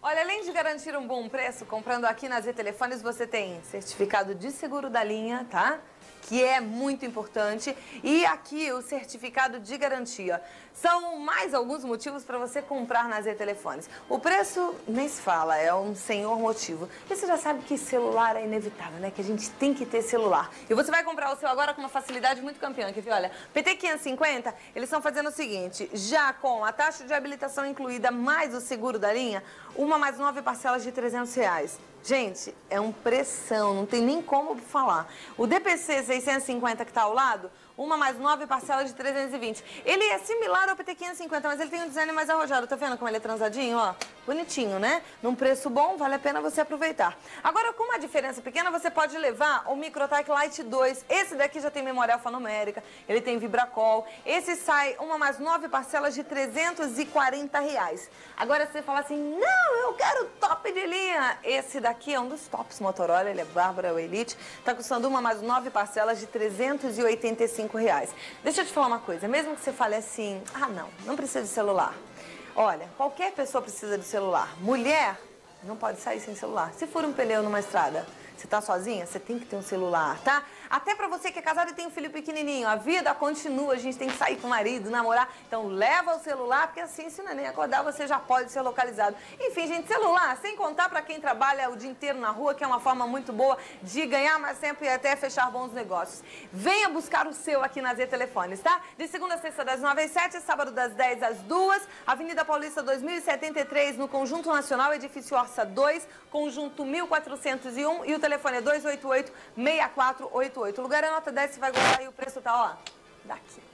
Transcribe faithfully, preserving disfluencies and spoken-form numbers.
Olha, além de garantir um bom preço, comprando aqui na Z Telefones, você tem certificado de seguro da linha, tá? Que é muito importante. E aqui o certificado de garantia. São mais alguns motivos para você comprar na Z Telefones. O preço nem se fala, é um senhor motivo. E você já sabe que celular é inevitável, né? Que a gente tem que ter celular. E você vai comprar o seu agora com uma facilidade muito campeã. Quer ver? Olha, P T quinhentos e cinquenta, eles estão fazendo o seguinte, já com a taxa de habilitação incluída mais o seguro da linha, uma mais nove parcelas de trezentos reais. Gente, é um pressão, não tem nem como falar. O D P C seiscentos e cinquenta que está ao lado, uma mais nove parcelas de trezentos e vinte. Ele é similar ao P T quinhentos e cinquenta, mas ele tem um design mais arrojado. Tá vendo como ele é transadinho, ó? Bonitinho, né? Num preço bom, vale a pena você aproveitar. Agora, com uma diferença pequena, você pode levar o Microtech Lite dois. Esse daqui já tem memória alfanumérica, ele tem Vibracol. Esse sai uma mais nove parcelas de trezentos e quarenta reais. Agora, você fala assim, não, eu quero top de linha. Esse daqui é um dos tops Motorola, ele é Bárbara, é o Elite. Tá custando uma mais nove parcelas de trezentos e oitenta e cinco reais. Deixa eu te falar uma coisa, mesmo que você fale assim, ah, não, não precisa de celular. Olha, qualquer pessoa precisa de celular. Mulher não pode sair sem celular. Se for um pneu numa estrada, você tá sozinha, você tem que ter um celular, tá? Até pra você que é casado e tem um filho pequenininho, a vida continua, a gente tem que sair com o marido, namorar. Então leva o celular, porque assim, se o neném acordar, você já pode ser localizado. Enfim, gente, celular, sem contar pra quem trabalha o dia inteiro na rua, que é uma forma muito boa de ganhar mais tempo e até fechar bons negócios. Venha buscar o seu aqui na Z Telefones, tá? De segunda a sexta, das nove às sete, sábado das dez às duas, Avenida Paulista dois mil e setenta e três, no Conjunto Nacional, edifício Orça dois, Conjunto mil quatrocentos e um, e o telefone é dois oito oito, seis quatro oito oito. O lugar é nota dez, você vai gostar e o preço tá, ó, daqui.